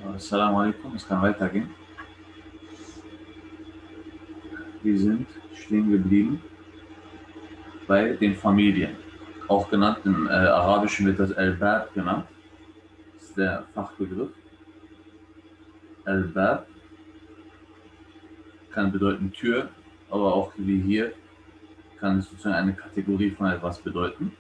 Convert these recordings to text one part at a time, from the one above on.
Assalamu alaikum, es kann weitergehen. Wir sind stehen geblieben bei den Familien. Auch genannt, im Arabischen wird das Al-Bab genannt. Das ist der Fachbegriff. Al-Bab kann bedeuten Tür, aber auch wie hier kann es sozusagen eine Kategorie von etwas bedeuten.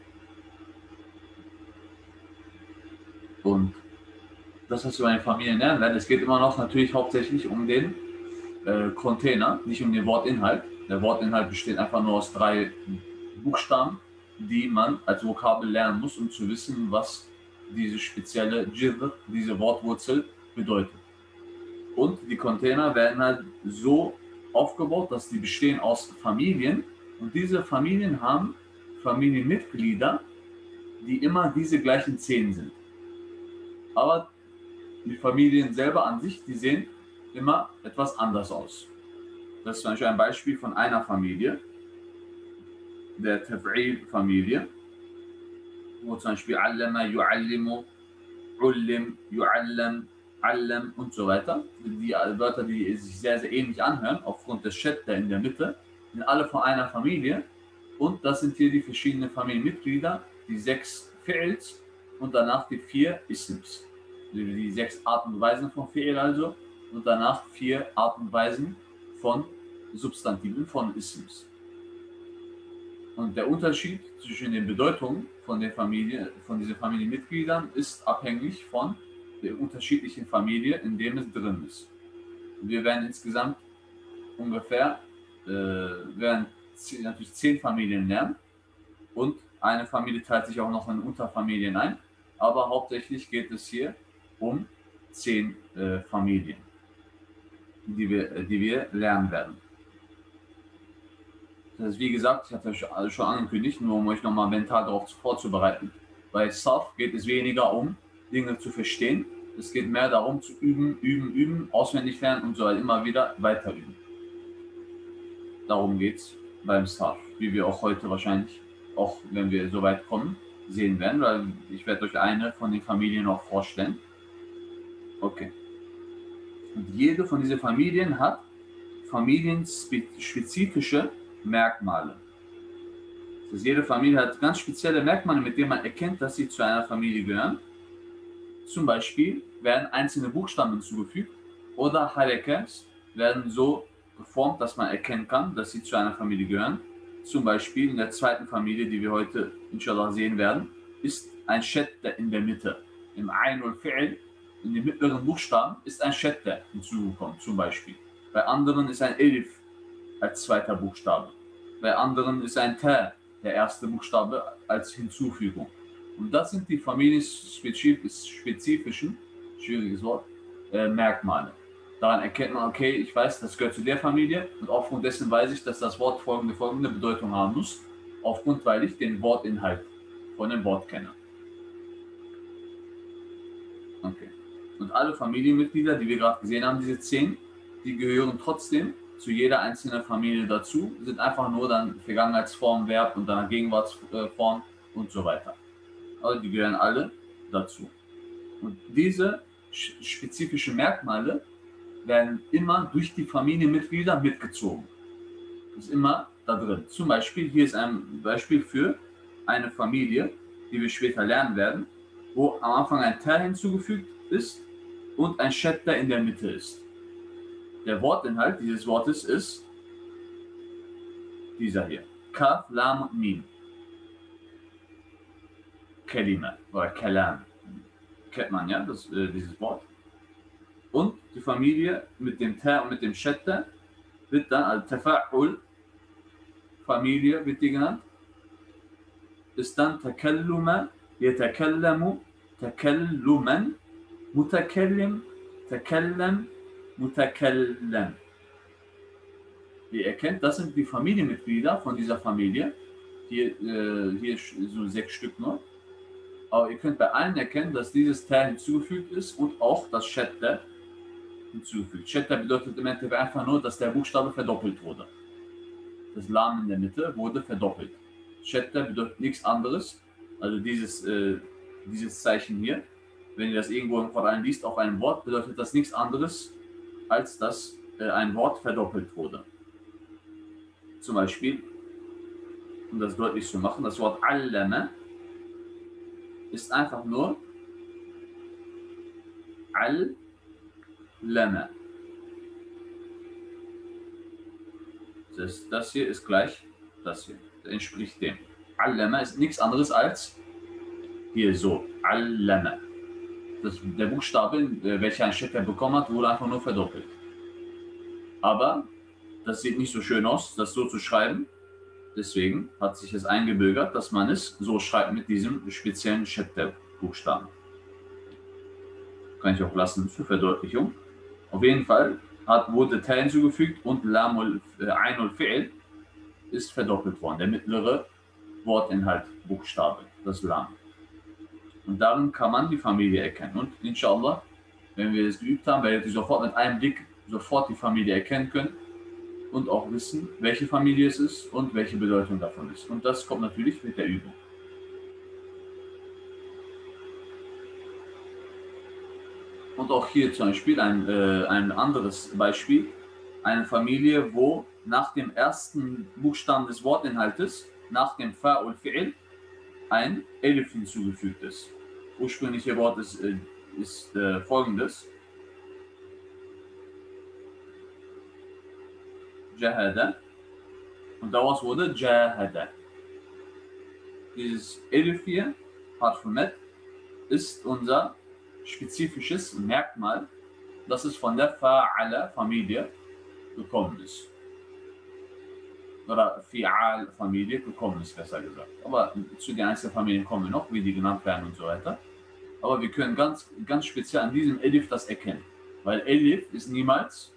Und das, was wir bei den Familien lernen werden, es geht immer noch natürlich hauptsächlich um den Container, nicht um den Wortinhalt. Der Wortinhalt besteht einfach nur aus 3 Buchstaben, die man als Vokabel lernen muss, um zu wissen, was diese spezielle Jidr, diese Wortwurzel bedeutet. Und die Container werden halt so aufgebaut, dass die bestehen aus Familien und diese Familien haben Familienmitglieder, die immer diese gleichen 10 sind. Aber die Familien selber an sich, die sehen immer etwas anders aus. Das ist zum Beispiel ein Beispiel von einer Familie, der Taf'il-Familie, wo zum Beispiel Allama, Yu'allimu, Ullim, Yu'allam, Allam und so weiter. Die Wörter, die sich sehr, sehr ähnlich anhören, aufgrund des Shadda in der Mitte, sind alle von einer Familie. Und das sind hier die verschiedenen Familienmitglieder, die 6 Fi'ls und danach die 4 Isms. Die 6 Arten und Weisen von Fi'l also und danach 4 Arten und Weisen von Substantiven, von Isms. Und der Unterschied zwischen den Bedeutungen von diesen Familienmitgliedern ist abhängig von der unterschiedlichen Familie, in dem es drin ist. Wir werden insgesamt ungefähr natürlich 10 Familien lernen und eine Familie teilt sich auch noch in Unterfamilien ein, aber hauptsächlich geht es hier um 10 Familien, die wir lernen werden. Das ist, wie gesagt, ich hatte euch schon angekündigt, nur um euch nochmal mental darauf vorzubereiten. Bei Sarf geht es weniger um Dinge zu verstehen, es geht mehr darum zu üben, auswendig lernen und so halt immer wieder weiter üben. Darum geht es beim Sarf, wie wir auch heute wahrscheinlich, auch wenn wir so weit kommen, sehen werden, weil ich werde euch eine von den Familien auch vorstellen. Okay. Und jede von diesen Familien hat familienspezifische Merkmale. Das heißt, jede Familie hat ganz spezielle Merkmale, mit denen man erkennt, dass sie zu einer Familie gehören. Zum Beispiel werden einzelne Buchstaben hinzugefügt oder Harakats werden so geformt, dass man erkennen kann, dass sie zu einer Familie gehören. Zum Beispiel in der zweiten Familie, die wir heute inshallah sehen werden, ist ein Shadda in der Mitte. Im Ain und Fi'l, in den mittleren Buchstaben, ist ein Shadda hinzugekommen, zum Beispiel. Bei anderen ist ein Elif als zweiter Buchstabe. Bei anderen ist ein Ta, der erste Buchstabe, als Hinzufügung. Und das sind die familienspezifischen, schwieriges Wort, Merkmale. Daran erkennt man, okay, ich weiß, das gehört zu der Familie und aufgrund dessen weiß ich, dass das Wort folgende Bedeutung haben muss, aufgrund, weil ich den Wortinhalt von dem Wort kenne. Okay. Und alle Familienmitglieder, die wir gerade gesehen haben, diese 10, die gehören trotzdem zu jeder einzelnen Familie dazu, sind einfach nur dann Vergangenheitsform, Verb und dann Gegenwartsform und so weiter. Also die gehören alle dazu. Und diese spezifischen Merkmale werden immer durch die Familienmitglieder mitgezogen. Das ist immer da drin. Zum Beispiel, hier ist ein Beispiel für eine Familie, die wir später lernen werden, wo am Anfang ein Ta hinzugefügt ist und ein Shadda in der Mitte ist. Der Wortinhalt dieses Wortes ist dieser hier. Kaf, Lam und Mim. Kelime oder Kalam. Kennt man ja, dieses Wort. Und die Familie mit dem Ta und mit dem Shadda wird dann als Tafa'ul Familie wird die genannt. Ist dann Takalluma, Yatakallamu, Takalluman, Mutakallim, Takallam, Mutakallam. Ihr erkennt, das sind die Familienmitglieder von dieser Familie. Hier so 6 Stück nur. Aber ihr könnt bei allen erkennen, dass dieses Teil hinzugefügt ist und auch das Shadda hinzugefügt. Shadda bedeutet im Endeffekt einfach nur, dass der Buchstabe verdoppelt wurde. Das Lam in der Mitte wurde verdoppelt. Shadda bedeutet nichts anderes, also dieses Zeichen hier, wenn ihr das irgendwo im Koran liest, auf ein Wort, bedeutet das nichts anderes, als dass ein Wort verdoppelt wurde. Zum Beispiel, um das deutlich zu machen, das Wort allama ist einfach nur allama. Das hier ist gleich das hier. Das entspricht dem. Allama ist nichts anderes als hier so. Allama. Der Buchstabe, welcher ein Schritt bekommen hat, wurde einfach nur verdoppelt. Aber das sieht nicht so schön aus, das so zu schreiben. Deswegen hat sich es eingebürgert, dass man es so schreibt mit diesem speziellen Buchstaben. Kann ich auch lassen zur Verdeutlichung. Auf jeden Fall wurde Teil hinzugefügt und Ainul Fi'l ist verdoppelt worden. Der mittlere Wortinhalt, Buchstabe, das Lam. Und darin kann man die Familie erkennen. Und inshallah, wenn wir es geübt haben, werdet ihr sofort mit einem Blick sofort die Familie erkennen können und auch wissen, welche Familie es ist und welche Bedeutung davon ist. Und das kommt natürlich mit der Übung. Und auch hier zum Beispiel ein anderes Beispiel, eine Familie, wo nach dem ersten Buchstaben des Wortinhaltes, nach dem Fa und Fi'l, ein Elif hinzugefügt ist. Ursprüngliche Wort ist folgendes. Jahada. Und daraus wurde Jahada. Dieses Elif hier, Harf Med, ist unser spezifisches Merkmal, dass es von der Fa'ala-Familie gekommen ist. Oder Fi'al-Familie gekommen ist, besser gesagt. Aber zu den einzelnen Familien kommen wir noch, wie die genannt werden und so weiter. Aber wir können ganz speziell an diesem Elif das erkennen. Weil Elif ist niemals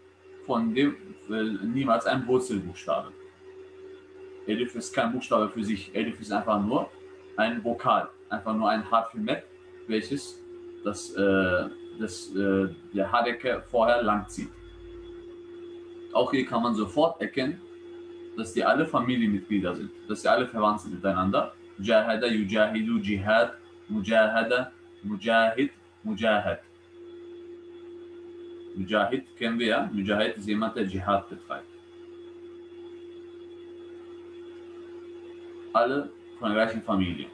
ein Wurzelbuchstabe. Elif ist kein Buchstabe für sich. Elif ist einfach nur ein Vokal. Einfach nur ein Harf Med, welches der Hareke vorher lang zieht. Auch hier kann man sofort erkennen, dass die alle Familienmitglieder sind, dass sie alle verwandt sind miteinander. Jahada, Yujahidu, Jihad, Mujahada, Mujahid, Mujahad. Mujahid kennen wir ja. Mujahid ist jemand, der Jihad betreibt. Alle von der gleichen Familie.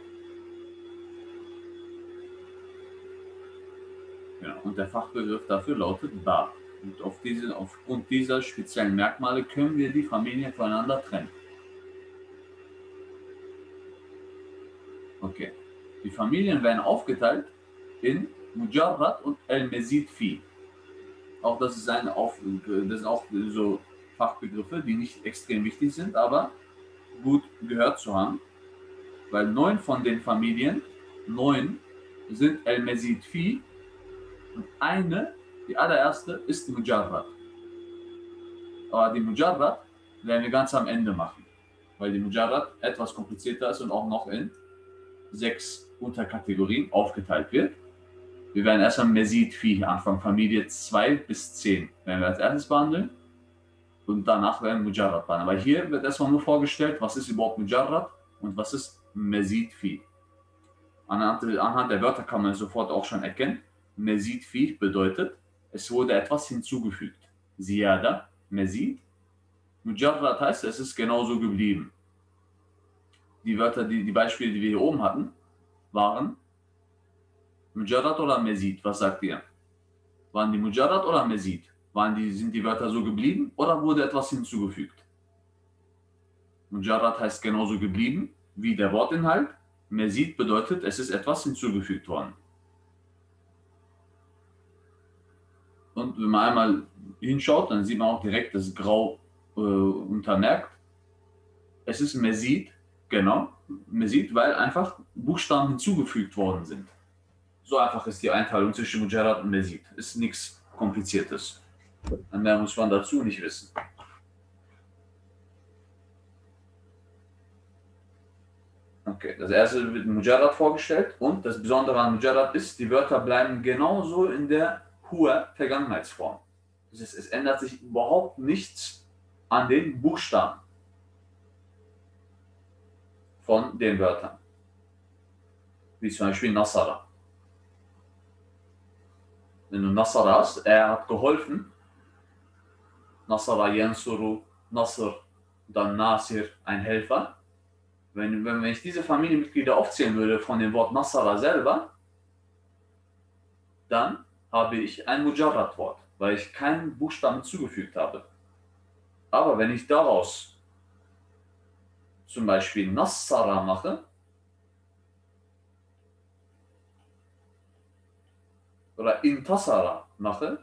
Ja, und der Fachbegriff dafür lautet Ba. Und aufgrund dieser speziellen Merkmale können wir die Familien voneinander trennen. Okay. Die Familien werden aufgeteilt in Mujarrad und El-Mezid Fi. Auch das sind auch so Fachbegriffe, die nicht extrem wichtig sind, aber gut gehört zu haben. Weil 9 von den Familien, 9 sind El-Mezid Fi und die allererste, ist Mujarrad. Aber die Mujarrad werden wir ganz am Ende machen, weil die Mujarrad etwas komplizierter ist und auch noch in 6 Unterkategorien aufgeteilt wird. Wir werden erstmal Mezid Fi anfangen, Familie 2 bis 10 werden wir als erstes behandeln und danach werden wir Mujarrad behandeln. Aber hier wird erstmal nur vorgestellt, was ist überhaupt Mujarrad und was ist Mezid Fi. Anhand der Wörter kann man sofort auch schon erkennen. Mezid Fi bedeutet, es wurde etwas hinzugefügt. Ziyada, Mezid. Mujarrad heißt, es ist genauso geblieben. Die Wörter, die Beispiele, die wir hier oben hatten, waren Mujarrad oder Mezid. Was sagt ihr? Waren die Mujarrad oder Mezid? Sind die Wörter so geblieben oder wurde etwas hinzugefügt? Mujarrad heißt genauso geblieben wie der Wortinhalt. Mezid bedeutet, es ist etwas hinzugefügt worden. Und wenn man einmal hinschaut, dann sieht man auch direkt das Grau untermerkt. Es ist Mezid, genau, Mezid, weil einfach Buchstaben hinzugefügt worden sind. So einfach ist die Einteilung zwischen Mujarrad und Mezid. Ist nichts Kompliziertes. Mehr muss man dazu nicht wissen. Okay, das erste wird Mujarrad vorgestellt und das Besondere an Mujarrad ist, die Wörter bleiben genauso in der Vergangenheitsform. Das heißt, es ändert sich überhaupt nichts an den Buchstaben von den Wörtern. Wie zum Beispiel Nasara. wenn du Nasara hast, er hat geholfen, Nasara Yansuru, Nasr, dann Nasir, ein Helfer. Wenn ich diese Familienmitglieder aufzählen würde von dem Wort Nasara selber, dann habe ich ein Mujarrad-Wort, weil ich keinen Buchstaben zugefügt habe. Aber wenn ich daraus zum Beispiel Nassara mache oder Intasara mache,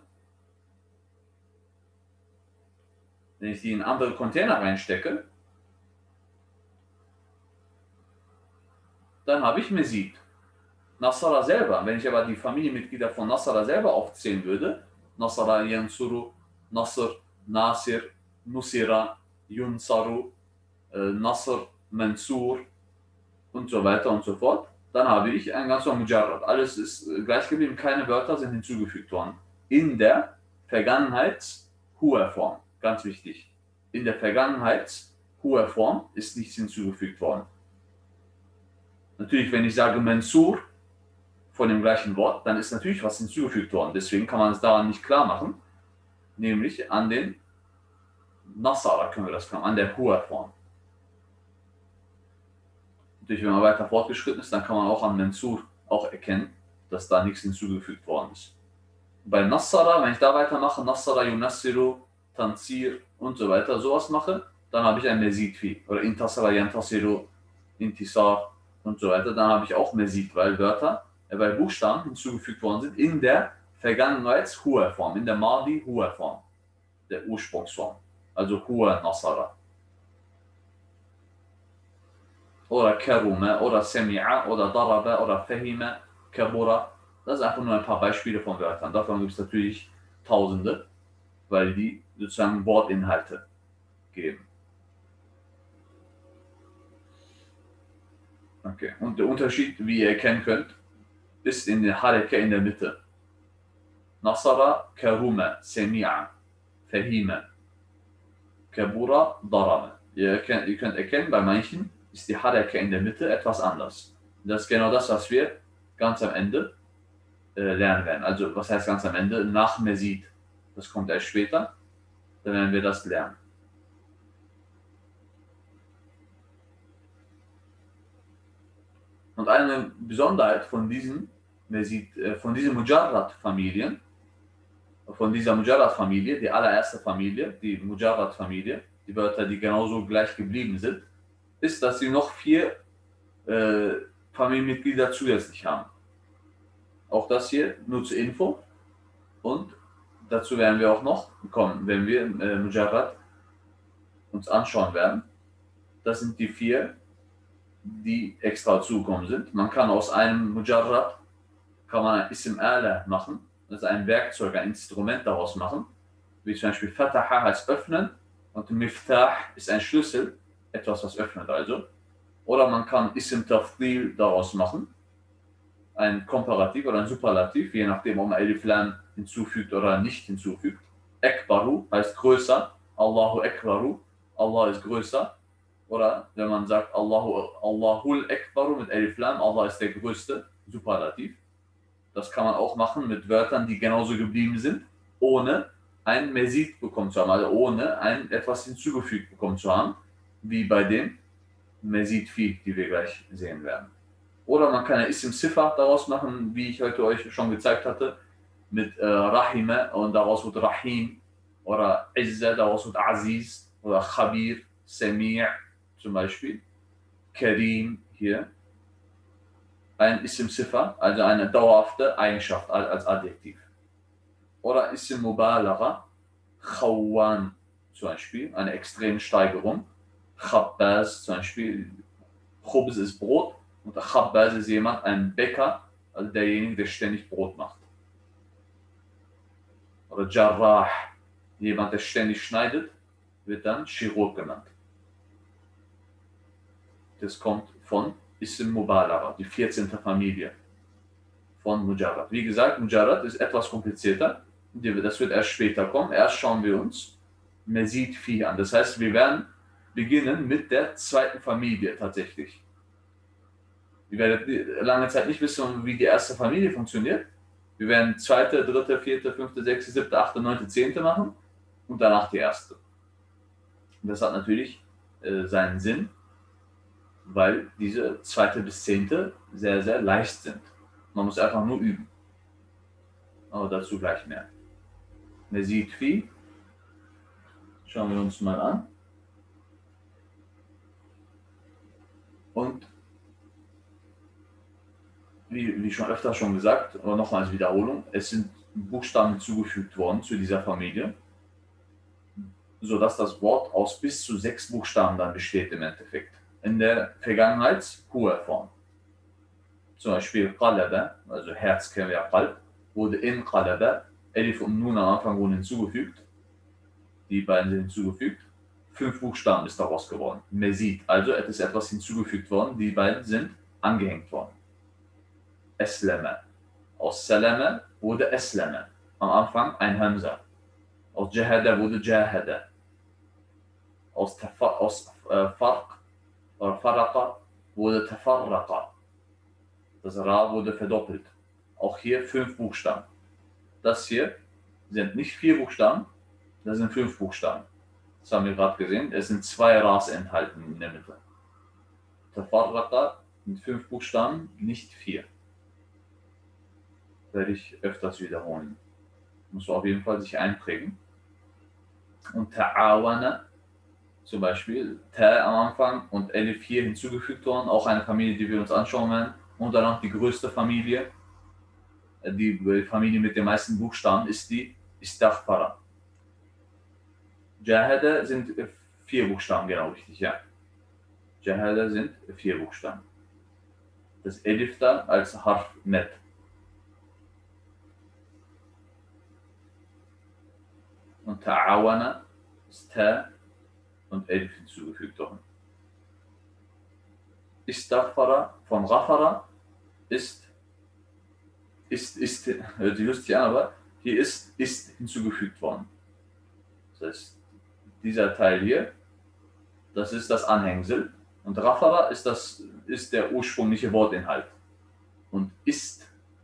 wenn ich die in andere Container reinstecke, dann habe ich Mesid. Nasara selber, wenn ich aber die Familienmitglieder von Nasara selber aufzählen würde, Nasara, Yansuru, Nasr, Nasir, Nusira, Yunsaru, Nasr, Mansur und so weiter und so fort, dann habe ich ein ganzer Mujarrad. Alles ist gleich geblieben, keine Wörter sind hinzugefügt worden. In der Vergangenheits-Hua-Form, ganz wichtig. In der Vergangenheits-Hua-Form ist nichts hinzugefügt worden. Natürlich, wenn ich sage Mansur von dem gleichen Wort, dann ist natürlich was hinzugefügt worden. Deswegen kann man es daran nicht klar machen, nämlich an den Nasara können wir das klar, an der Hua-Form. Natürlich, wenn man weiter fortgeschritten ist, dann kann man auch an Mansur auch erkennen, dass da nichts hinzugefügt worden ist. Bei Nassara, wenn ich da weitermache, Nassara, Yunassiru, Tanzir und so weiter, sowas mache, dann habe ich ein Mesid fi. Oder Intasara, Yantasiru, Intisar und so weiter, dann habe ich auch Mesid, weil Wörter, weil Buchstaben hinzugefügt worden sind in der Vergangenheits-Hua-Form, in der Madi-Hua-Form, der Ursprungsform. Also Hua Nassara. Oder Karuma, oder Semi'a, oder Daraba, oder Fahima, Kabura. Das sind einfach nur ein paar Beispiele von Wörtern. Davon gibt es natürlich Tausende, weil die sozusagen Wortinhalte geben. Okay. Und der Unterschied, wie ihr erkennen könnt, ist in der Hareke in der Mitte. Nasara, Karuma, Semi'a, Fahima, Kabura, Daraba. Ihr könnt erkennen, bei manchen ist die Hareke in der Mitte etwas anders. Das ist genau das, was wir ganz am Ende lernen werden. Also, was heißt ganz am Ende? Nach Mesid. Das kommt erst später. Dann werden wir das lernen. Und eine Besonderheit von diesen Mujarrad-Familien, von dieser Mujarrad-Familie, die allererste Familie, die Mujarrad-Familie, die Wörter, die genauso gleich geblieben sind, ist, dass sie noch 4 Familienmitglieder zusätzlich haben. Auch das hier nur zur Info. Und dazu werden wir auch noch kommen, wenn wir Mujarrad uns anschauen werden. Das sind die 4, die extra zugekommen sind. Man kann aus einem Mujarrad ein Ism Ala machen, also ein Werkzeug, ein Instrument daraus machen, wie zum Beispiel Fataha heißt öffnen und Miftah ist ein Schlüssel, etwas, was öffnet also. Oder man kann Ism Tafdil daraus machen, ein Komparativ oder ein Superlativ, je nachdem, ob man Alif Lam hinzufügt oder nicht hinzufügt. Ekbaru heißt größer, Allahu Ekbaru, Allah ist größer. Oder wenn man sagt Allahul Ekbaru mit Alif Lam, Allah ist der größte, Superlativ. Das kann man auch machen mit Wörtern, die genauso geblieben sind, ohne ein Mesid bekommen zu haben, also ohne etwas hinzugefügt bekommen zu haben, wie bei dem Mesid fi, die wir gleich sehen werden. Oder man kann ein Ism Sifa daraus machen, wie ich heute euch schon gezeigt hatte, mit Rahime und daraus wird Rahim, oder Izza, daraus wird Aziz, oder Khabir, Sami' zum Beispiel, Karim hier. Ein Ism Sifa, also eine dauerhafte Eigenschaft als Adjektiv. Oder Ism Mubalagha, Khawan zum Beispiel, eine extreme Steigerung. Khabbaz zum Beispiel, Khubz ist Brot und der Khabbaz ist jemand, ein Bäcker, also derjenige, der ständig Brot macht. Oder Jarrah, jemand, der ständig schneidet, wird dann Chirurg genannt. Das kommt von Ism Mubalagha, die 14. Familie von Mujarrad. Wie gesagt, Mujarrad ist etwas komplizierter. Das wird erst später kommen. Erst schauen wir uns Mesid fi an. Das heißt, wir werden beginnen mit der 2. Familie tatsächlich. Ihr werdet lange Zeit nicht wissen, wie die erste Familie funktioniert. Wir werden zweite, dritte, vierte, fünfte, sechste, siebte, achte, neunte, zehnte machen und danach die erste. Und das hat natürlich seinen Sinn, weil diese zweite bis zehnte sehr, sehr leicht sind. Man muss einfach nur üben. Aber dazu gleich mehr. Mazid fi, schauen wir uns mal an. Und wie schon öfter schon gesagt, aber nochmal als Wiederholung, es sind Buchstaben hinzugefügt worden zu dieser Familie, sodass das Wort aus bis zu 6 Buchstaben dann besteht im Endeffekt. In der Vergangenheit hohe Form. Zum Beispiel Qalaba, also Herz kennen wir ja Qalb, wurde in Qalaba, Elif und Nun am Anfang wurden hinzugefügt. Die beiden sind hinzugefügt. 5 Buchstaben ist daraus geworden. Mazid, also es ist etwas hinzugefügt worden. Die beiden sind angehängt worden. Esleme. Aus Salama wurde Esleme. Am Anfang ein Hamza. Aus Jahada wurde Jahada. Aus Farq oder Faraqa wurde Tafarraqa. Das Ra wurde verdoppelt. Auch hier 5 Buchstaben. Das hier sind nicht 4 Buchstaben, das sind 5 Buchstaben. Das haben wir gerade gesehen. Es sind 2 Ras enthalten in der Mitte. Tafarraqa mit 5 Buchstaben, nicht 4. Werde ich öfters wiederholen. Muss auf jeden Fall sich einprägen. Und Ta'awana, zum Beispiel Ta am Anfang und Elif hier hinzugefügt worden, auch eine Familie, die wir uns anschauen werden. Und dann noch die größte Familie, die Familie mit den meisten Buchstaben, ist die Istaghfara. Jahada sind 4 Buchstaben, genau richtig, ja. Jahada sind 4 Buchstaben. Das Elif da als Harf Met. Und Ta'awana ist Ta und Elif hinzugefügt worden. Istaghfara von Ghafara hört sich lustig an, aber hier ist hinzugefügt worden. Das heißt, dieser Teil hier, das ist das Anhängsel und Ghafara ist der ursprüngliche Wortinhalt. Und ist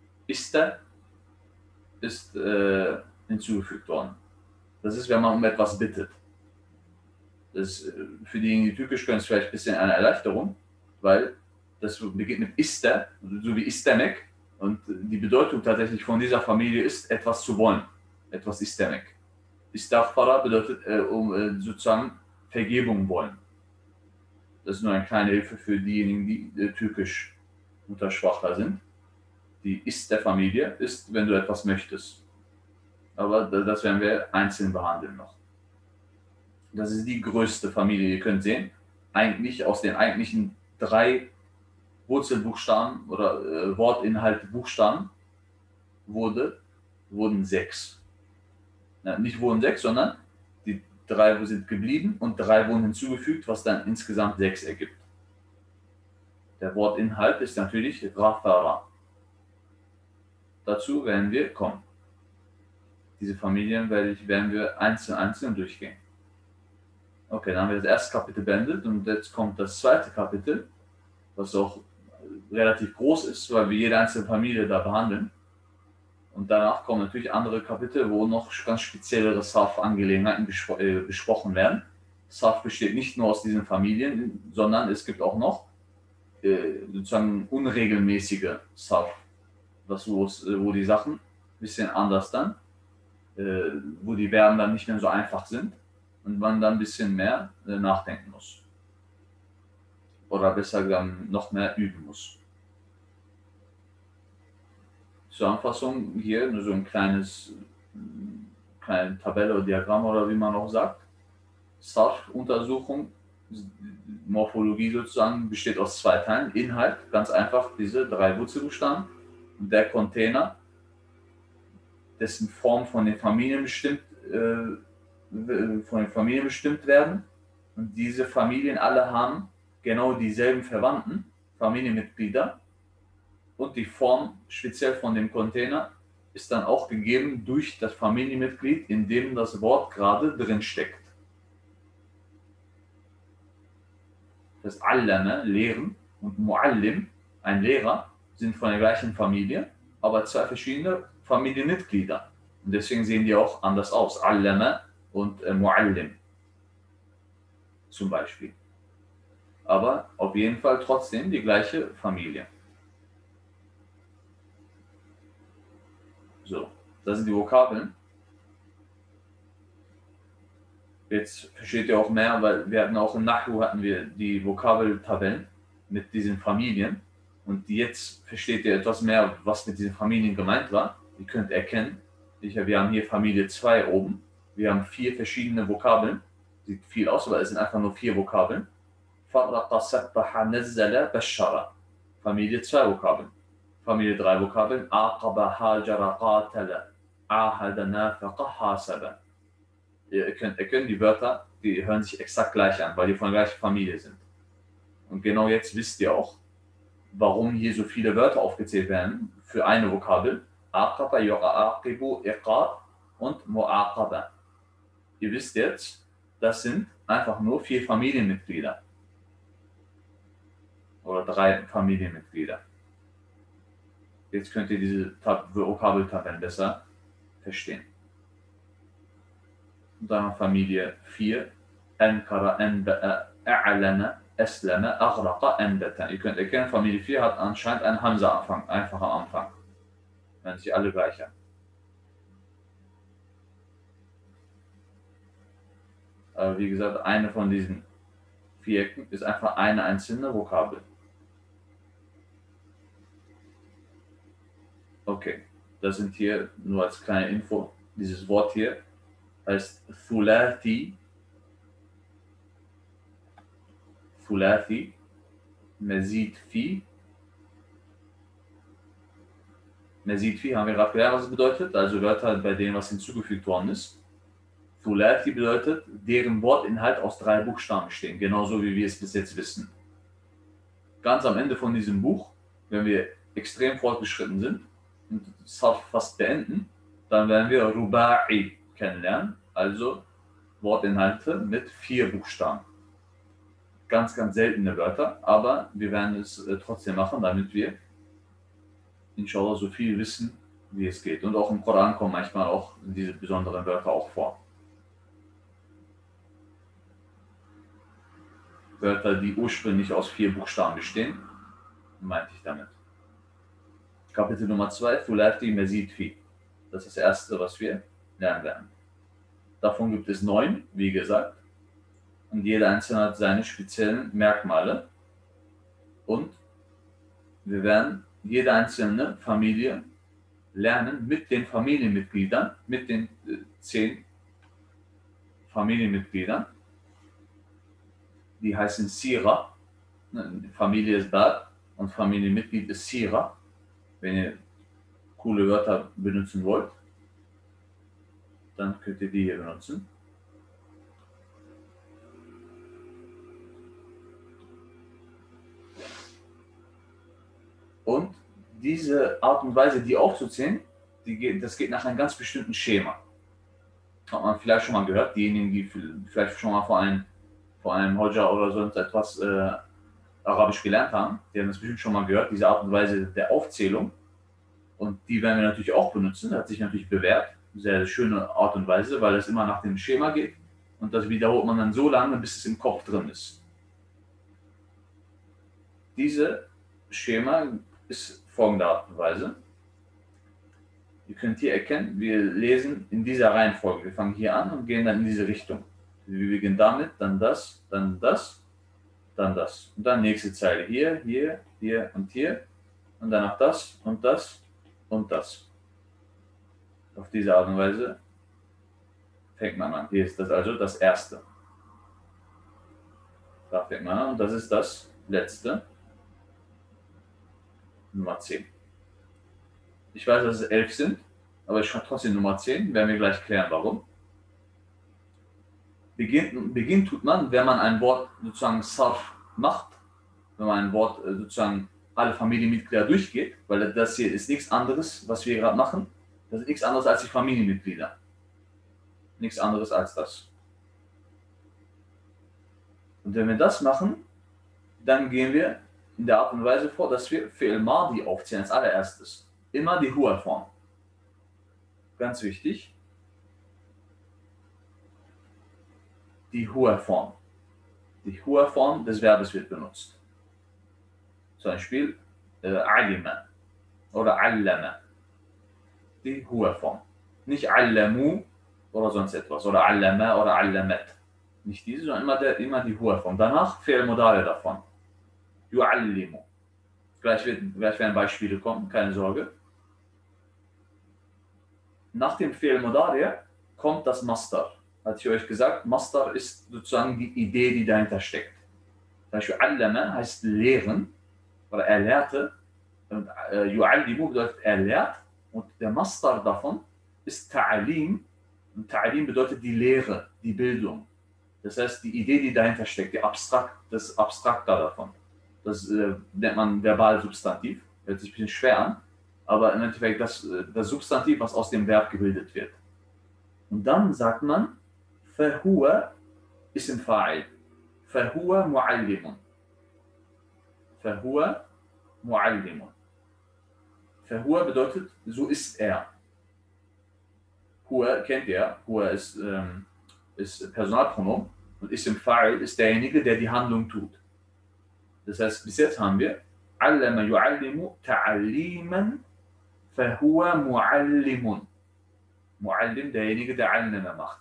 hinzugefügt worden. Das ist, wenn man um etwas bittet. Das ist, für diejenigen, die türkisch können, ist vielleicht ein bisschen eine Erleichterung, weil das beginnt mit Iste, so wie Istemek. Und die Bedeutung tatsächlich von dieser Familie ist, etwas zu wollen. Etwas Istemek. Istaghfara bedeutet sozusagen Vergebung wollen. Das ist nur eine kleine Hilfe für diejenigen, die türkisch Muttersprachler sind. Die Iste-Familie ist, wenn du etwas möchtest. Aber das werden wir einzeln behandeln noch. Das ist die größte Familie, ihr könnt sehen. Eigentlich aus den eigentlichen 3 Wurzelbuchstaben oder Wortinhalte Buchstaben wurden 6. Ja, nicht wurden 6, sondern die 3 sind geblieben und 3 wurden hinzugefügt, was dann insgesamt 6 ergibt. Der Wortinhalt ist natürlich Ghafara. Dazu werden wir kommen. Diese Familien werden wir einzeln durchgehen. Okay, dann haben wir das erste Kapitel beendet und jetzt kommt das zweite Kapitel, was auch relativ groß ist, weil wir jede einzelne Familie da behandeln. Und danach kommen natürlich andere Kapitel, wo noch ganz speziellere Sarf-Angelegenheiten besprochen werden. Sarf besteht nicht nur aus diesen Familien, sondern es gibt auch noch sozusagen unregelmäßige Sarf, wo die Sachen ein bisschen anders dann, wo die Verben dann nicht mehr so einfach sind und man dann ein bisschen mehr nachdenken muss. Oder besser gesagt noch mehr üben muss. Zusammenfassung hier, nur so ein kleine Tabelle oder Diagramm oder wie man auch sagt. Sarf-Untersuchung, Morphologie sozusagen, besteht aus 2 Teilen. Inhalt, ganz einfach, diese 3 Wurzelbuchstaben. Und der Container, dessen Form von den Familien bestimmt werden. Und diese Familien alle haben genau dieselben Verwandten, Familienmitglieder. Und die Form speziell von dem Container ist dann auch gegeben durch das Familienmitglied, in dem das Wort gerade drin steckt. Das Allame, Lehren, und Muallim, ein Lehrer, sind von der gleichen Familie, aber 2 verschiedene Familienmitglieder. Und deswegen sehen die auch anders aus. Allama und Muallim zum Beispiel. Aber auf jeden Fall trotzdem die gleiche Familie. So, das sind die Vokabeln. Jetzt versteht ihr auch mehr, weil wir hatten auch in Nahu hatten wir die Vokabeltabellen mit diesen Familien. Und jetzt versteht ihr etwas mehr, was mit diesen Familien gemeint war. Ihr könnt erkennen, wir haben hier Familie 2 oben. Wir haben 4 verschiedene Vokabeln. Sieht viel aus, aber es sind einfach nur 4 Vokabeln. Familie 2 Vokabeln. Familie 3 Vokabeln. Aqaba, hajara, qatala, ahada, nafaqa, hasaba. Ihr könnt erkennen, die Wörter, die hören sich exakt gleich an, weil die von der gleichen Familie sind. Und genau jetzt wisst ihr auch, warum hier so viele Wörter aufgezählt werden für eine Vokabel. Aqaba, yu'aqibu, iqab und mu'aqaba. Ihr wisst jetzt, das sind einfach nur 4 Familienmitglieder. Oder 3 Familienmitglieder. Jetzt könnt ihr diese Vokabeltabellen besser verstehen. Und dann Familie 4. Ankara, anba'a, a'lana, aslama, aghraqa, anbata. Ihr könnt erkennen, Familie 4 hat anscheinend einen Hamza-Anfang, einfach am Anfang. Wenn sie alle gleich haben. Aber wie gesagt, eine von diesen Vierecken ist einfach eine einzelne Vokabel. Okay, das sind hier nur als kleine Info. Dieses Wort hier heißt Thulathi. Thulathi, Mazid fi. Mazid fi haben wir gerade gelernt, was es bedeutet. Also Wörter, bei denen was hinzugefügt worden ist. Thulathi bedeutet, deren Wortinhalt aus 3 Buchstaben stehen, genauso wie wir es bis jetzt wissen. Ganz am Ende von diesem Buch, wenn wir extrem fortgeschritten sind und das fast beenden, dann werden wir Ruba'i kennenlernen, also Wortinhalte mit 4 Buchstaben. Ganz, ganz seltene Wörter, aber wir werden es trotzdem machen, damit wir inshallah so viel wissen, wie es geht. Und auch im Koran kommen manchmal auch diese besonderen Wörter auch vor. Wörter, die ursprünglich aus 4 Buchstaben bestehen, meinte ich damit. Kapitel Nummer 2, Thulathi Mazid fi. Das ist das erste, was wir lernen werden. Davon gibt es 9, wie gesagt. Und jeder einzelne hat seine speziellen Merkmale. Und wir werden jede einzelne Familie lernen mit den Familienmitgliedern, mit den 10 Familienmitgliedern. Die heißen Sira. Familie ist Bab und Familienmitglied ist Sira. Wenn ihr coole Wörter benutzen wollt, dann könnt ihr die hier benutzen. Und diese Art und Weise, die aufzuzählen, das geht nach einem ganz bestimmten Schema. Hat man vielleicht schon mal gehört, diejenigen, die vielleicht schon mal vor einem Hodja oder sonst etwas Arabisch gelernt haben, die haben das bestimmt schon mal gehört, diese Art und Weise der Aufzählung. Und die werden wir natürlich auch benutzen, das hat sich natürlich bewährt. Sehr schöne Art und Weise, weil es immer nach dem Schema geht. Und das wiederholt man dann so lange, bis es im Kopf drin ist. Dieses Schema ist folgende Art und Weise. Ihr könnt hier erkennen, wir lesen in dieser Reihenfolge. Wir fangen hier an und gehen dann in diese Richtung. Wir beginnen damit, dann das, dann das, dann das. Und dann nächste Zeile hier, hier, hier und hier. Und danach das und das und das. Auf diese Art und Weise fängt man an. Hier ist das also das erste. Da fängt man an und das ist das letzte. Nummer 10. Ich weiß, dass es 11 sind, aber ich schreibe trotzdem Nummer 10. Werden wir gleich klären, warum. Beginnen tut man, wenn man ein Wort sozusagen Sarf macht, wenn man ein Wort sozusagen alle Familienmitglieder durchgeht, weil das hier ist nichts anderes, was wir gerade machen. Das ist nichts anderes als die Familienmitglieder. Nichts anderes als das. Und wenn wir das machen, dann gehen wir in der Art und Weise vor, dass wir Fi'l Madi aufzählen als allererstes. Immer die Hua-Form. ganz wichtig, die hohe Form. Die hohe Form des Verbes wird benutzt. Zum Beispiel alima oder allama. Die hohe Form. Nicht allamu oder sonst etwas. Oder allama oder allamat. Nicht diese, sondern immer die hohe Form. Danach Fi'l Mudari davon. Yu'allimu. Gleich werden Beispiele kommen, keine Sorge. Nach dem Fi'l Mudari kommt das Masdar. Hatte ich euch gesagt, Masdar ist sozusagen die Idee, die dahinter steckt. Zum Beispiel allama heißt lehren oder er lehrte. Und yu'allimu bedeutet er lehrt. Und der Masdar davon ist Ta'alim. Und Ta'alim bedeutet die Lehre, die Bildung. Das heißt, die Idee, die dahinter steckt, das Abstrakte davon. Das nennt man Verbalsubstantiv. Hört sich ein bisschen schwer an. Aber im Endeffekt das Substantiv, was aus dem Verb gebildet wird. Und dann sagt man, فَهُوَ Ism Fa'il. فَهُوَ مُعَلِّمٌ. فَهُوَ مُعَلِّمٌ. فَهُوَ bedeutet, so ist er. Huwa kennt ihr. Huwa ist Personalpronomen. Und Ism Fa'il ist derjenige, der die Handlung tut. Das heißt, bis jetzt haben wir Allama yu'allimu ta'alliman fahuwa mu'allimun. Mu'allim, derjenige, der Allama macht.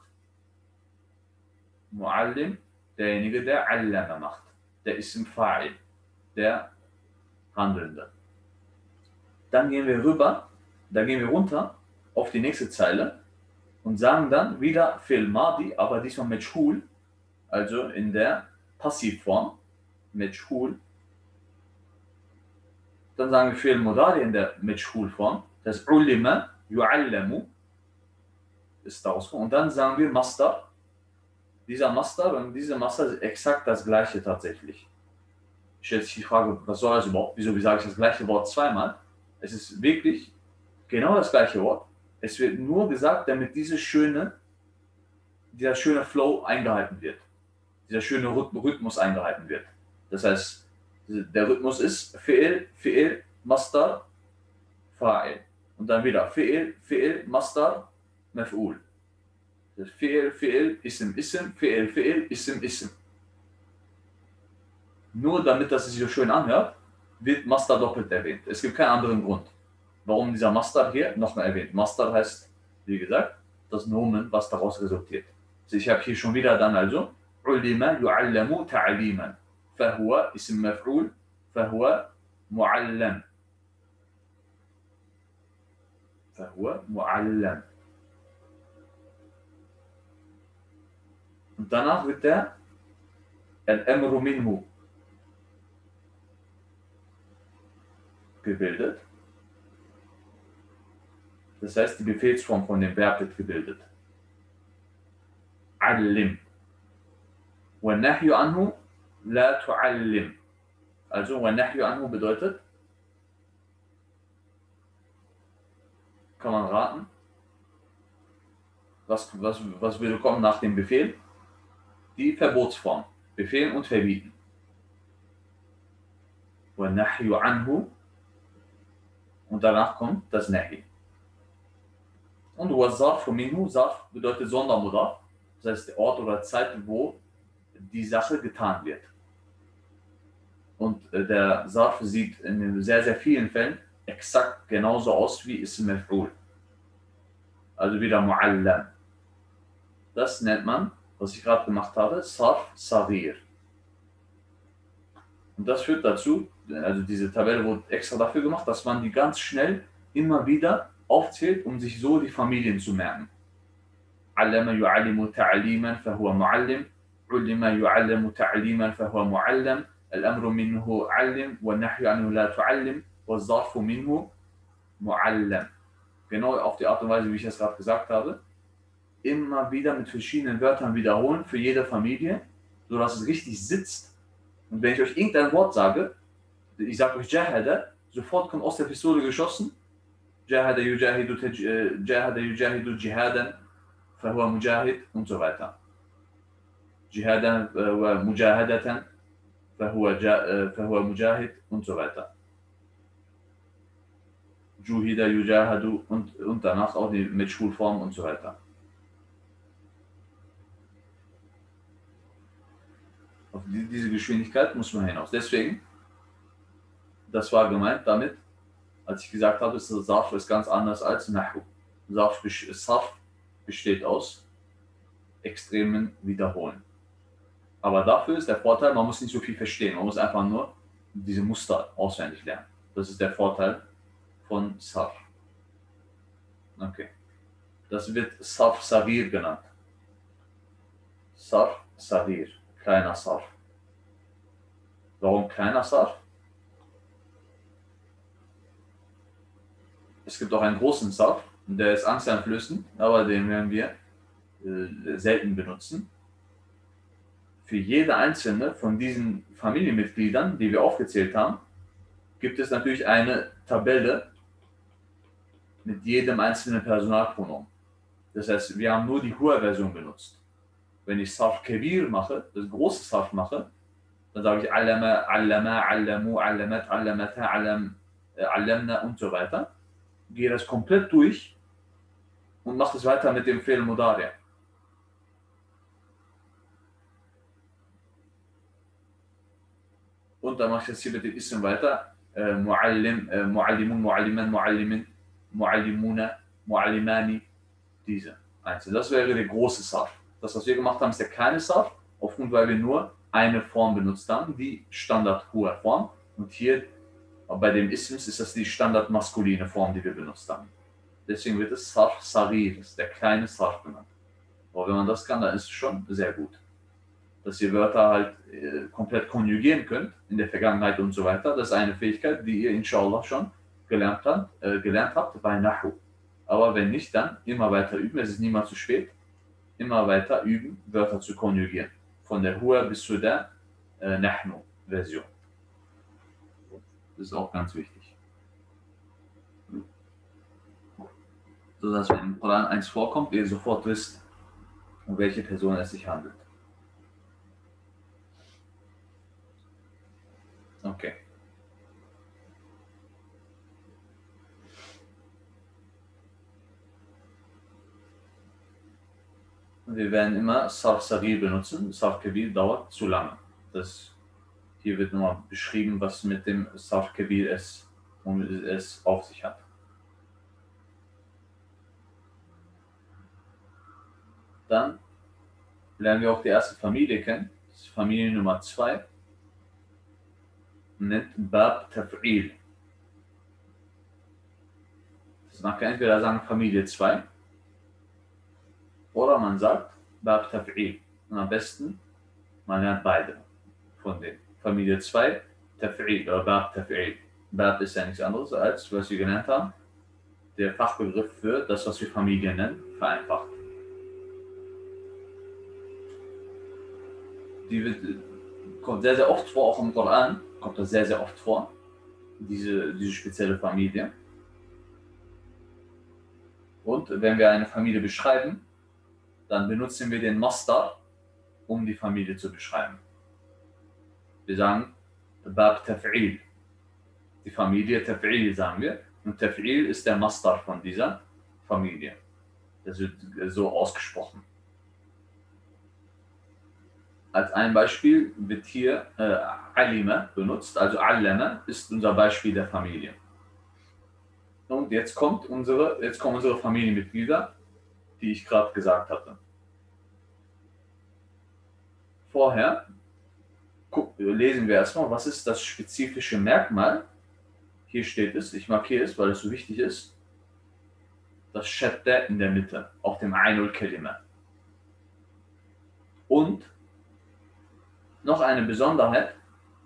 Mu'allim, derjenige, der Allama macht. Der Ism Fa'il, der Handelnde. Dann gehen wir runter auf die nächste Zeile und sagen dann wieder Fi'l Madi, aber diesmal Majhul, also in der Passivform, Majhul. Dann sagen wir Fi'l Mudari in der Majhul-Form, das Ulima, Yu'allamu, ist daraus. Und dann sagen wir Masdar. Dieser Masdar und diese Masdar sind exakt das gleiche tatsächlich. Stellt sich die Frage, was soll das überhaupt? Wieso sage ich das gleiche Wort zweimal? Es ist wirklich genau das gleiche Wort. Es wird nur gesagt, damit dieser schöne Flow eingehalten wird. Dieser schöne Rhythmus eingehalten wird. Das heißt, der Rhythmus ist Fi'il, Masdar, Fa'il. Und dann wieder Fi'il, Masdar, Maf'ul. Fi'il, Ism, Fi'il, Ism. Nur damit das sich so schön anhört, wird Masdar doppelt erwähnt. Es gibt keinen anderen Grund, warum dieser Masdar hier nochmal erwähnt. Masdar heißt, wie gesagt, das Nomen, was daraus resultiert. Also ich habe hier schon wieder dann also Ulima yu'allamu ta'aliman. Fahuwa Ism Maf'ul, Fahuwa Mu'allam. Fahuwa Mu'allam. Und danach wird der Al-Amru minhu gebildet. Das heißt, die Befehlsform von dem Verb wird gebildet. Allim. Wa nahyu anhu la tu'allim. Also, wa nahyu anhu bedeutet, kann man raten, was würde kommen nach dem Befehl? Die Verbotsform. Befehlen und verbieten. Wa nahyu anhu. Und danach kommt das Nahi. Und Zarf minhu, Zarf bedeutet Sondermudaf, das heißt der Ort oder Zeit, wo die Sache getan wird. Und der Zarf sieht in sehr, sehr vielen Fällen exakt genauso aus wie Ism Maf'ul. Also wieder Mu'allam. Das nennt man, was ich gerade gemacht habe, Sarf Saghir. Und das führt dazu, also diese Tabelle wurde extra dafür gemacht, dass man die ganz schnell immer wieder aufzählt, um sich so die Familien zu merken. Allama yu'allimu ta'aliman fahuwa mu'allim, ulima yu'allamu ta'aliman fahuwa mu'allam, al-amru minhu 'allim, wa nahyu anhu la tu'allim, wa zarfu minhu mu'allam. Genau auf die Art und Weise, wie ich es gerade gesagt habe. Immer wieder mit verschiedenen Wörtern wiederholen für jede Familie, sodass es richtig sitzt. Und wenn ich euch irgendein Wort sage, ich sage euch Jahada, sofort kommt aus der Pistole geschossen, Jahada yujahidu jihadan, fahuwa mujahid und so weiter. Jihadan wa mujahadatan, fahuwa mujahid und so weiter. Juhida, Yujahadu und danach auch mit Schulform und so weiter. Auf diese Geschwindigkeit muss man hinaus. Deswegen, das war gemeint damit, als ich gesagt habe, Sarf ist ganz anders als Nahu. Sarf besteht aus extremen Wiederholen. Aber dafür ist der Vorteil, man muss nicht so viel verstehen, man muss einfach nur diese Muster auswendig lernen. Das ist der Vorteil von Sarf. Okay. Das wird Sarf Sagir genannt. Sarf Sagir, kleiner Sarf. Warum kleiner Sarf? Es gibt auch einen großen Sarf, der ist angsteinflößend, aber den werden wir selten benutzen. Für jede einzelne von diesen Familienmitgliedern, die wir aufgezählt haben, gibt es natürlich eine Tabelle mit jedem einzelnen Personalpronomen. Das heißt, wir haben nur die Hua-Version benutzt. Wenn ich Sarf Kabir mache, das große Sarf mache, dann sage ich Allama, Allama, Allamu, Allamat, Allamata, Allamna und so weiter. Gehe das komplett durch und mache es weiter mit dem Fi'l Mudari'. Und dann mache ich das hier mit dem Ism weiter. Muallim, Muallimun, Mualliman, Muallimin, Muallimuna, Muallimani. Diese einzelne. Das wäre der große Sarf. Das, was wir gemacht haben, ist der kleine Sarf, aufgrund, weil wir nur eine Form benutzt haben, die Standard-Hua-Form. Und hier bei dem Isms ist das die standard-maskuline Form, die wir benutzt haben. Deswegen wird es Sarf Sarir, das ist der kleine Sarf genannt. Aber wenn man das kann, dann ist es schon sehr gut. Dass ihr Wörter halt komplett konjugieren könnt in der Vergangenheit und so weiter. Das ist eine Fähigkeit, die ihr inshallah schon gelernt habt bei Nahu. Aber wenn nicht, dann immer weiter üben. Es ist niemals zu spät. Immer weiter üben, Wörter zu konjugieren. Von der Hua bis zu der Nahnu-Version. Das ist auch ganz wichtig. Sodass, wenn im Koran eins vorkommt, ihr sofort wisst, um welche Person es sich handelt. Okay. Wir werden immer Sarf Sagir benutzen. Sarf Kabir dauert zu lange. Hier wird nochmal beschrieben, was mit dem Sarf Kabir es auf sich hat. Dann lernen wir auch die erste Familie kennen. Das ist Familie Nummer 2. Nennt Bab Taf'il. Man kann entweder sagen Familie 2 oder man sagt Bab Taf'il. Und am besten, man lernt beide von denen. Familie 2, Taf'il oder Bab Taf'il. Bab ist ja nichts anderes als, was wir gelernt haben, der Fachbegriff für das, was wir Familie nennen, vereinfacht. Kommt sehr, sehr oft vor, auch im Koran kommt das sehr, sehr oft vor, diese spezielle Familie. Und wenn wir eine Familie beschreiben, dann benutzen wir den Masdar, um die Familie zu beschreiben. Wir sagen Bab Taf'il. Die Familie Taf'il sagen wir. Und Taf'il ist der Masdar von dieser Familie. Das wird so ausgesprochen. Als ein Beispiel wird hier Alima benutzt, also Allama ist unser Beispiel der Familie. Und jetzt kommen unsere Familienmitglieder, die ich gerade gesagt hatte. Vorher lesen wir erstmal, was ist das spezifische Merkmal. Hier steht es, ich markiere es, weil es so wichtig ist. Das Shadda in der Mitte, auf dem Ainul Kalima. Und noch eine Besonderheit,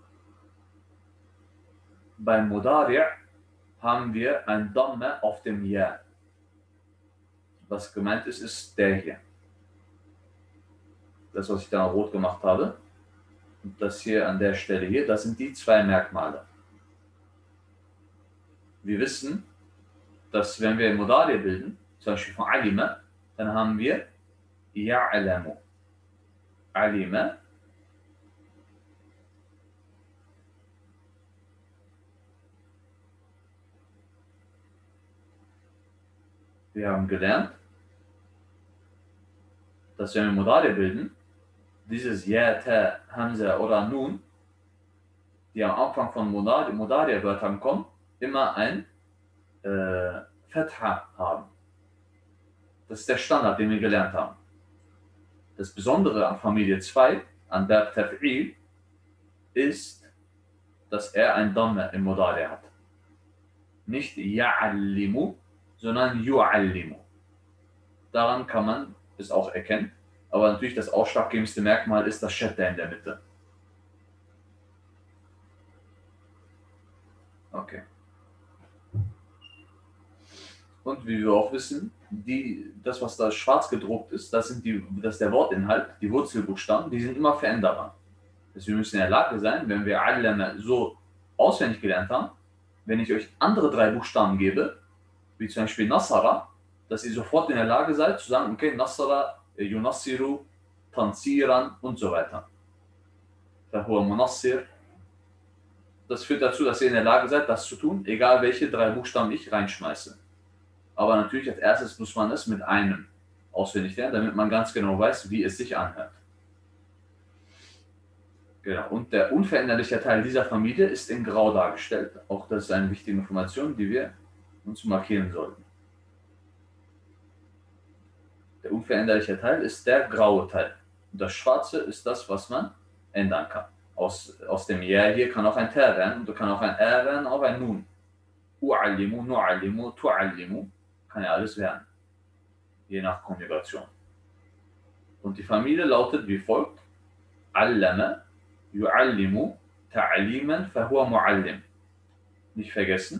beim Mudari' haben wir ein Damma auf dem Ja. Was gemeint ist, ist der hier. Das, was ich da rot gemacht habe. Und das hier an der Stelle hier, das sind die zwei Merkmale. Wir wissen, dass wenn wir Mudari' bilden, zum Beispiel von Alima, dann haben wir Ya'lamu. Alima. wir haben gelernt, dass wenn wir Mudari bilden, dieses Ja, Ta, Hamza oder Nun, die am Anfang von Mudari-Wörtern kommen, immer ein Fatha haben. Das ist der Standard, den wir gelernt haben. Das Besondere an Familie 2, an Verb Taf'il, ist, dass er ein Dhamma im Mudari hat. Nicht Ya'allimu, sondern Yu'allimu. Daran kann man es auch erkennen. Aber natürlich das ausschlaggebendste Merkmal ist das Shadda in der Mitte. Okay. Und wie wir auch wissen, das, was da schwarz gedruckt ist, das ist der Wortinhalt, die Wurzelbuchstaben, die sind immer veränderbar. Also wir müssen in der Lage sein, wenn wir Allama so auswendig gelernt haben, wenn ich euch andere 3 Buchstaben gebe, wie zum Beispiel Nasara, dass ihr sofort in der Lage seid zu sagen, okay, Nasara, Yunassiru, Tansiran und so weiter. Fahuwa Munassir. Das führt dazu, dass ihr in der Lage seid, das zu tun, egal welche 3 Buchstaben ich reinschmeiße. Aber natürlich als erstes muss man es mit einem auswendig lernen, damit man ganz genau weiß, wie es sich anhört. Genau. Und der unveränderliche Teil dieser Familie ist in Grau dargestellt. Auch das ist eine wichtige Information, die wir uns markieren sollten. Der unveränderliche Teil ist der graue Teil. Und das Schwarze ist das, was man ändern kann. Aus dem Ja hier kann auch ein Ter werden und kann auch ein Er werden, auch ein Nun. U'allimu, nu'allimu, tu'allimu. Kann ja alles werden. Je nach Konjugation. Und die Familie lautet wie folgt. Allama, yu'allimu, ta'aliman, fahuwa mu'allim. Nicht vergessen.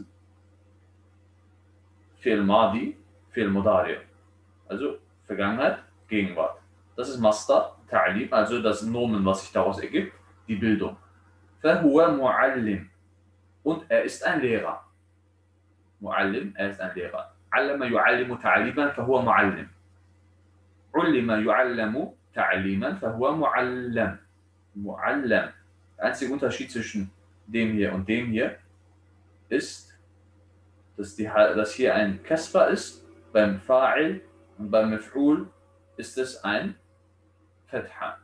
Fi'l Madi, Fi'l Mudari. Also Vergangenheit, Gegenwart. Das ist Masdar, Ta'lim, also das Nomen, was sich daraus ergibt, die Bildung. Fahuwa mu'allim. Und er ist ein Lehrer. Mu'allim, er ist ein Lehrer. Allama yu'allimu ta'liman, fahuwa mu'allim. Ullima yu'allamu ta'liman, fahuwa mu'allam. Mu'allam. Der einzige Unterschied zwischen dem hier und dem hier ist, dass hier ein Kasra ist, beim Fa'il und beim Maf'ul ist es ein Fatha.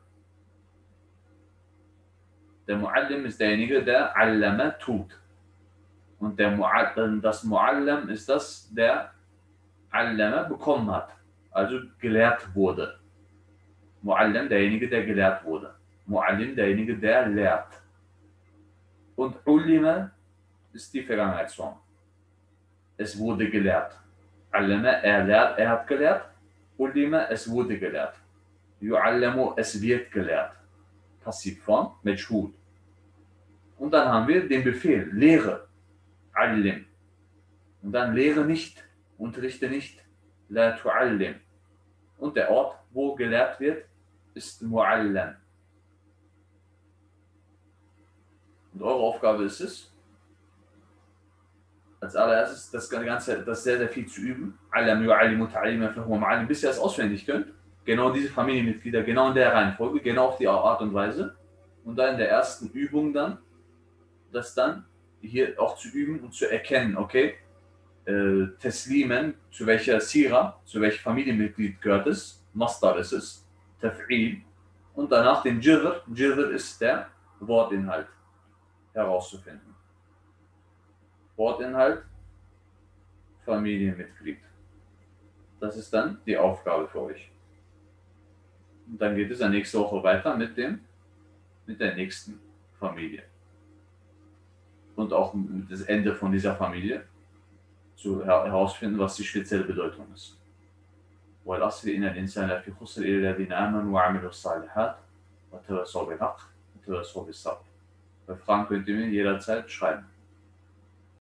Der Mu'allim ist derjenige, der Allama tut. Und das Mu'allam ist das, der Allama bekommen hat, also gelehrt wurde. Mu'allim, derjenige, der gelehrt wurde. Mu'allim, derjenige, der lehrt. Und Ullima ist die Vergangenheitsform. Es wurde gelehrt. Allama, er lehrt, er hat gelehrt. Ullima, es wurde gelehrt. Yu'allamu, es wird gelehrt. Passivform, Majhul. Und dann haben wir den Befehl, lehre. Allim. Und dann lehre nicht, unterrichte nicht. La tu'allim. Und der Ort, wo gelehrt wird, ist Mu'allam. Und eure Aufgabe ist es, als allererstes das sehr, sehr viel zu üben. Allam yu'allimu ta'liman fahuwa mu'allim, bis ihr das auswendig könnt. Genau diese Familienmitglieder, genau in der Reihenfolge, genau auf die Art und Weise. Und dann in der ersten Übung dann, das dann hier auch zu üben und zu erkennen, okay, Teslimen, zu welcher Sira, zu welchem Familienmitglied gehört es, Masdar ist es, Taf'il, und danach den Jirr, Jirr ist der Wortinhalt herauszufinden. Wortinhalt, Familienmitglied. Das ist dann die Aufgabe für euch. Und dann geht es dann nächste Woche weiter mit der nächsten Familie. Und auch das Ende von dieser Familie zu herausfinden, was die spezielle Bedeutung ist. وَالْعَصْرِ إِنَّ الْإِنسَانَ لَفِي خُسْرٍ إِلَّا الَّذِينَ آمَنُوا وَعَمِلُوا الصَّالِحَاتِ وَتَوَاصَوْا بِالْحَقِّ وَتَوَاصَوْا بِالصَّبْرِ. Bei Fragen könnt ihr mir jederzeit schreiben.